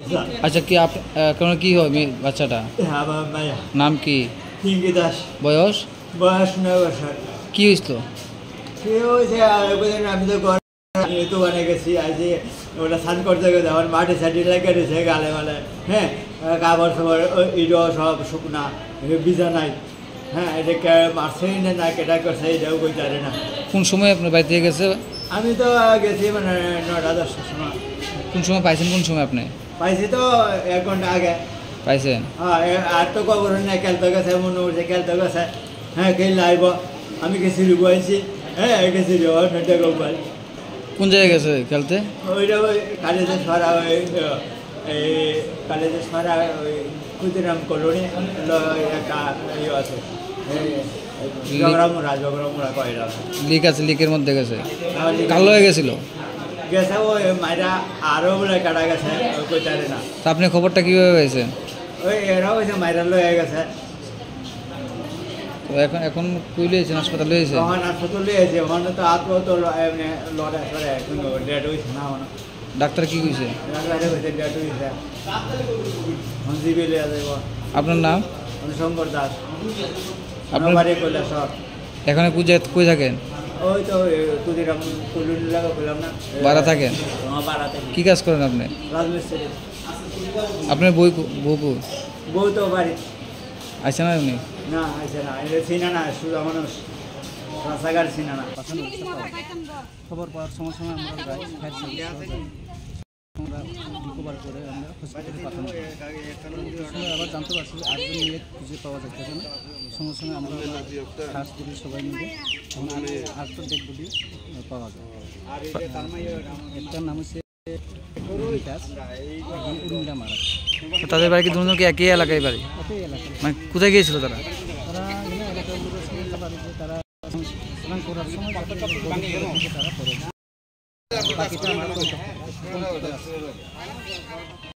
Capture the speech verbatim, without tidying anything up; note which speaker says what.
Speaker 1: আচ্ছা কি আপ কোন কি হয় মেয়ে বাচ্চাটা?
Speaker 2: হ্যাঁ আমার মায়া।
Speaker 1: নাম কি?
Speaker 2: পিঙ্কি দাস।
Speaker 1: বয়স?
Speaker 2: বয়স নয় বছর।
Speaker 1: কি হইছিল?
Speaker 2: কি হয়েছে আর একদিন আমি তো ঘর দোকানে গেছি আজ ওটা স্নান করতে গেছে আমার মাটি সাটি লেগে রয়েছে গালে মালে, হ্যাঁ কাপড় সাপড় ইটো সব শুকনা বিজা নাই, হ্যাঁ এটা মারছেই না না কেটা করছে এটাও কই জানে না।
Speaker 1: কোন সময় আপনার বাড়ি থেকে গেছে?
Speaker 2: আমি তো গেছি মানে নটা দশটার সময়।
Speaker 1: কোন সময় পাইছেন? কোন সময় আপনি
Speaker 2: পাইছি? তো এক ঘন্টা আগে
Speaker 1: পাইছেন।
Speaker 2: হ্যাঁ আর তো খবর নেই, খেলতে গেছে মনে হচ্ছে খেলতে গেছে, হ্যাঁ খেললে আইব। আমি গেছি রুবাইছি, হ্যাঁ গেছি নটা গোপাল।
Speaker 1: কোন জায়গায় গেছে খেলতে?
Speaker 2: ওইটা ওই কালেজের সরা ওই এই কালেজের সরা ওই ক্ষুদিরাম কলোনি একটা ইয়ে আছে জগরামুড়া জগরামুড়া কয়টা
Speaker 1: লিক আছে, লিকের মধ্যে গেছে। কালো হয়ে গেছিল
Speaker 2: গেছে ওই মাইরা আরও বলে কাটা গেছে ওই কইতারে না।
Speaker 1: তা আপনি খবরটা কীভাবে পেয়েছেন?
Speaker 2: ওই এরাও হয়েছে মাইরা লয়ে গেছে।
Speaker 1: তো এখন এখন কই লইছেন? হাসপাতাল লইছেন?
Speaker 2: তখন হাসপাতাল লইয়েছে, ওখানে তো আত্মহ তো এমনি লড়ে সরে কিন্তু ডেট হয়েছে না। ওখানে
Speaker 1: ডাক্তার কি কইছে?
Speaker 2: ডাক্তারে হয়েছে ডেট হয়েছে, জিবি লিয়ে যাইব।
Speaker 1: আপনার নাম?
Speaker 2: শঙ্কর দাস।
Speaker 1: আপনার
Speaker 2: বাড়ি করলে সব
Speaker 1: এখানে কই জায়গা কই থাকেন?
Speaker 2: ওই তো কুদিরাম কুলুনি লাগা বললাম না,
Speaker 1: ভাড়া থাকেন?
Speaker 2: পাড়াতে।
Speaker 1: কি কাজ করেন আপনি?
Speaker 2: রাজমিস্ত্রি।
Speaker 1: আপনার বই বউ কই?
Speaker 2: বউ তো বাড়ি
Speaker 1: আছে না উনি?
Speaker 2: না আছে না, এটা চিনা না, শুধু মানুষ রাস্তাঘাট চিনা না।
Speaker 3: খবর পাওয়ার সময় সময় আমরা যাই, ফায়ার সার্ভিস আমরা রিকভার করে আমরা হসপিটালে পাঠানো হয়। সময় আবার জানতে পারছি যে আটজন মিলে খুঁজে পাওয়া যাচ্ছে না। সঙ্গে সঙ্গে আমরা খাস করি সবাই মিলে আটটা ডেড বডি পাওয়া যায়। একটার নাম হচ্ছে উর্মিলা মারা।
Speaker 1: তাদের বাড়ি কি দুজনকে একই এলাকায় বাড়ি?
Speaker 3: একই এলাকায়।
Speaker 1: মানে কোথায় গিয়েছিল তারা?
Speaker 3: তারা এখানে এলাকার লোকের সঙ্গে বাড়িতে তারা স্নান করার সময় তারা পড়ে। বাকিটা আমরা